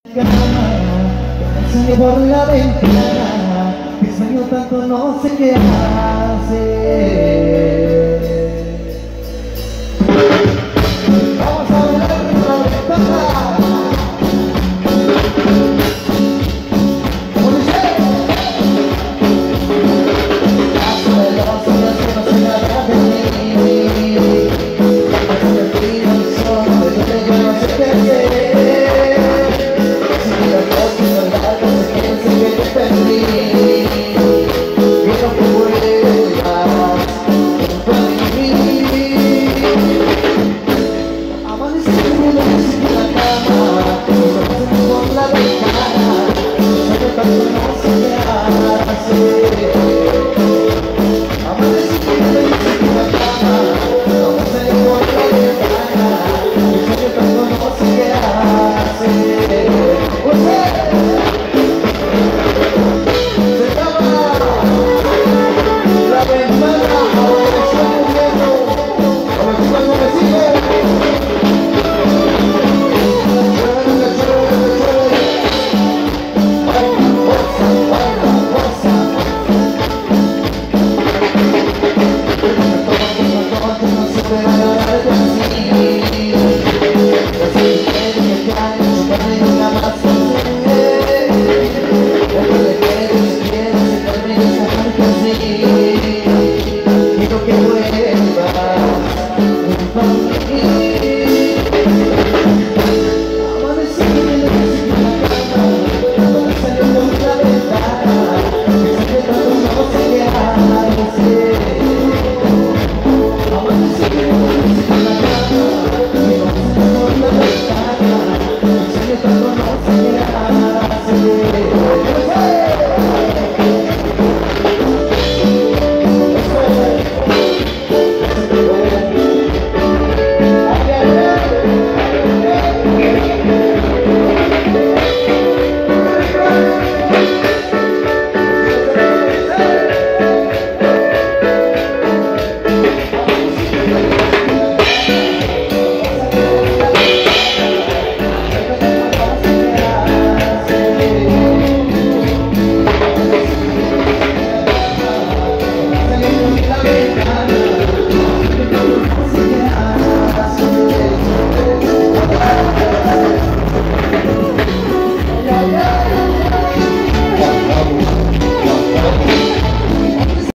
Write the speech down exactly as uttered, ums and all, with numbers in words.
Salí por la ventana, te extraño tanto, no sé qué hacer. Vamos a hablar de la ventana. ¿Cómo dice? Paso de los días que no se nada de mí. Paso de ti, no solo de que yo no sé qué hacer. Amanecemos en la cama, nos pasamos por la ventana.